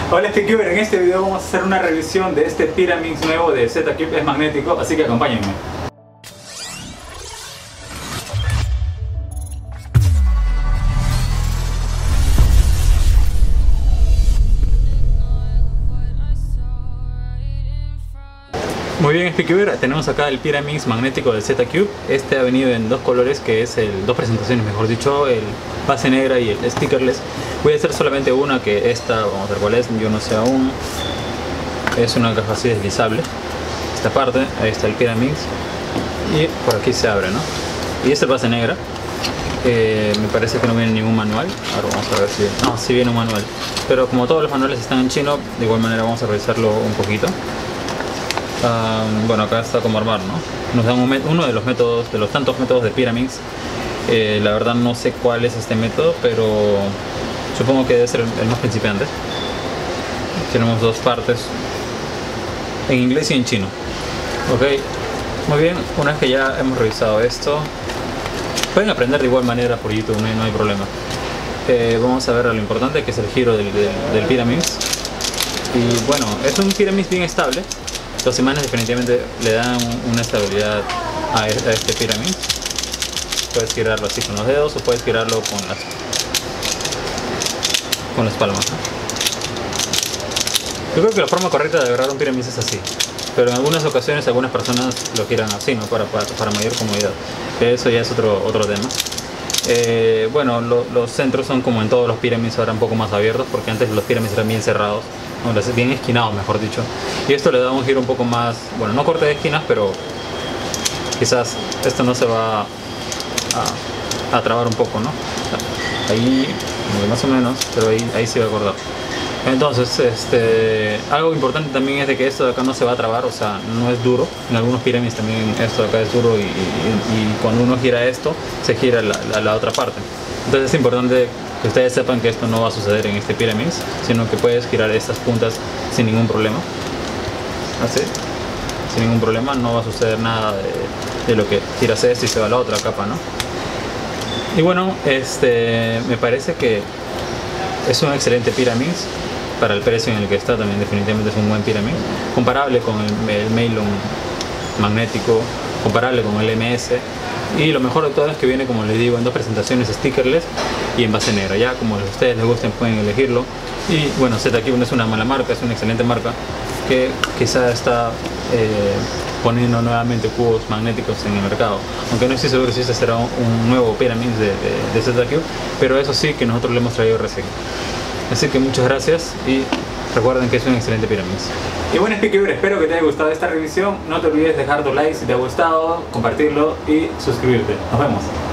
Hola Speedcuber, en este video vamos a hacer una revisión de este Pyraminx nuevo de Z-Cube, es magnético, así que acompáñenme. Muy bien Speedcuber, tenemos acá el Pyraminx magnético del Z-Cube. Este ha venido en dos colores, que es dos presentaciones mejor dicho, el base negra y el stickerless. Voy a hacer solamente una, que esta, vamos a ver cuál es, yo no sé aún. Es una caja así deslizable. Esta parte, ahí está el Pyraminx. Y por aquí se abre, ¿no? Y esta es base negra. Me parece que no viene ningún manual. Ahora vamos a ver si... No, sí viene un manual. Pero como todos los manuales están en chino, de igual manera vamos a revisarlo un poquito. Bueno, acá está cómo armar, ¿no? Nos dan uno de los métodos, de los tantos métodos de Pyraminx. La verdad no sé cuál es este método, pero supongo que debe ser el más principiante. Tenemos dos partes, en inglés y en chino. Ok, muy bien, una vez que ya hemos revisado esto, pueden aprender de igual manera por YouTube, no hay problema. Vamos a ver lo importante, que es el giro del Pyraminx. Y bueno, es un Pyraminx bien estable. Los imanes definitivamente le dan una estabilidad a este Pyraminx. Puedes girarlo así con los dedos o puedes girarlo con las palmas, ¿no? Yo creo que la forma correcta de agarrar un Pyraminx es así, pero en algunas ocasiones algunas personas lo giran así, ¿no? Para mayor comodidad. Eso ya es otro tema. Bueno, los centros son como en todos los Pyraminx, ahora un poco más abiertos, porque antes los Pyraminx eran bien cerrados, bien esquinados mejor dicho, y esto le da un giro un poco más, bueno, no corte de esquinas, pero quizás esto no se va a trabar un poco, ¿no? Ahí más o menos, pero ahí se va a acordar. Entonces, algo importante también es de que esto de acá no se va a trabar, o sea, no es duro. En algunos Pyraminx también esto de acá es duro y cuando uno gira esto, se gira la otra parte. Entonces es importante que ustedes sepan que esto no va a suceder en este Pyraminx, sino que puedes girar estas puntas sin ningún problema. Así, sin ningún problema, no va a suceder nada de lo que giras esto y se va a la otra capa, ¿no? Y bueno, me parece que es un excelente Pyraminx. Para el precio en el que está también definitivamente es un buen Pyraminx. Comparable con el Meilong magnético, comparable con el MS. Y lo mejor de todo es que viene, como les digo, en dos presentaciones stickerless y en base negra. Ya como a ustedes les gusten pueden elegirlo. Y bueno, Z-Cube no es una mala marca, es una excelente marca que quizá está poniendo nuevamente cubos magnéticos en el mercado. Aunque no estoy seguro si este será un nuevo Pyraminx de Z-Cube, pero eso sí que nosotros le hemos traído reseña. Así que muchas gracias y recuerden que es un excelente Pyraminx. Y bueno Speedcuber, espero que te haya gustado esta revisión. No te olvides dejar tu like si te ha gustado, compartirlo y suscribirte. Nos vemos.